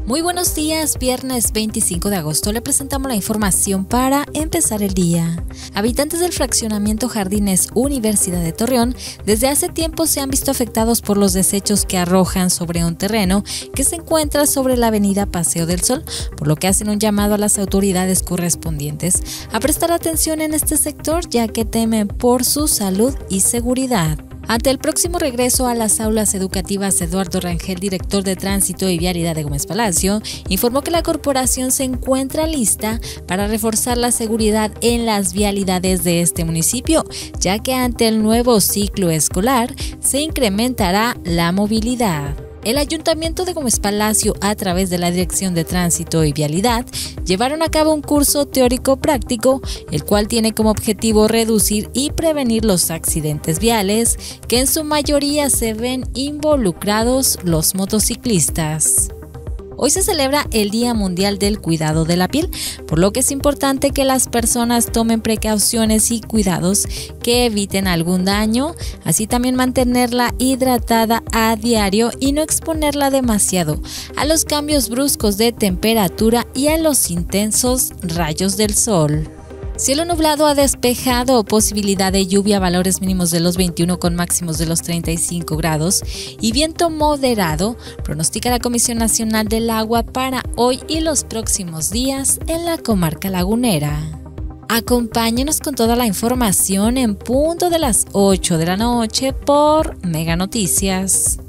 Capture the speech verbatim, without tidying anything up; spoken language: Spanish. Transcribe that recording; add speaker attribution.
Speaker 1: Muy buenos días, viernes veinticinco de agosto le presentamos la información para empezar el día. Habitantes del fraccionamiento Jardines Universidad de Torreón desde hace tiempo se han visto afectados por los desechos que arrojan sobre un terreno que se encuentra sobre la avenida Paseo del Sol, por lo que hacen un llamado a las autoridades correspondientes a prestar atención en este sector, ya que temen por su salud y seguridad. Ante el próximo regreso a las aulas educativas, Eduardo Rangel, director de Tránsito y Vialidad de Gómez Palacio, informó que la corporación se encuentra lista para reforzar la seguridad en las vialidades de este municipio, ya que ante el nuevo ciclo escolar se incrementará la movilidad. El Ayuntamiento de Gómez Palacio, a través de la Dirección de Tránsito y Vialidad, llevaron a cabo un curso teórico-práctico, el cual tiene como objetivo reducir y prevenir los accidentes viales, que en su mayoría se ven involucrados los motociclistas. Hoy se celebra el Día Mundial del Cuidado de la Piel, por lo que es importante que las personas tomen precauciones y cuidados que eviten algún daño, así también mantenerla hidratada a diario y no exponerla demasiado a los cambios bruscos de temperatura y a los intensos rayos del sol. Cielo nublado a despejado, posibilidad de lluvia, valores mínimos de los veintiuno con máximos de los treinta y cinco grados y viento moderado, pronostica la Comisión Nacional del Agua para hoy y los próximos días en la comarca lagunera. Acompáñenos con toda la información en punto de las ocho de la noche por Mega Noticias.